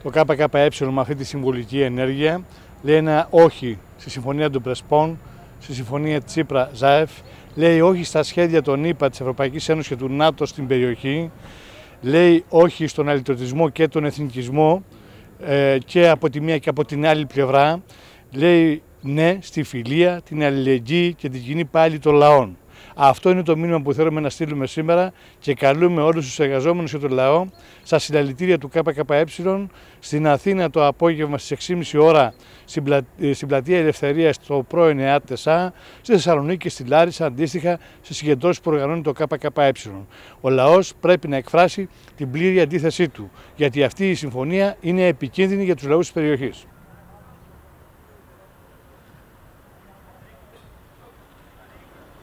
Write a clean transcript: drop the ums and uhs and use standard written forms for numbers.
Το ΚΚΕ με αυτή τη συμβολική ενέργεια λέει ένα όχι στη συμφωνία των Πρεσπών, στη συμφωνία Τσίπρα-Ζάεφ, λέει όχι στα σχέδια των ΗΠΑ, της Ευρωπαϊκής Ένωσης και του ΝΑΤΟ στην περιοχή, λέει όχι στον αλυτρωτισμό και τον εθνικισμό και από τη μία και από την άλλη πλευρά, λέει ναι στη φιλία, την αλληλεγγύη και την κοινή πάλη των λαών. Αυτό είναι το μήνυμα που θέλουμε να στείλουμε σήμερα και καλούμε όλους τους εργαζόμενους και τον λαό στα συλλαλητήρια του ΚΚΕ στην Αθήνα το απόγευμα στις 6.30 ώρα στην Πλατεία Ελευθερίας στο πρώην ΕΑΤ4, στη Θεσσαλονίκη και στη Λάρισα αντίστοιχα στις συγκεντρώσεις που οργανώνει το ΚΚΕ. Ο λαός πρέπει να εκφράσει την πλήρη αντίθεσή του, γιατί αυτή η συμφωνία είναι επικίνδυνη για τους λαούς της περιοχής.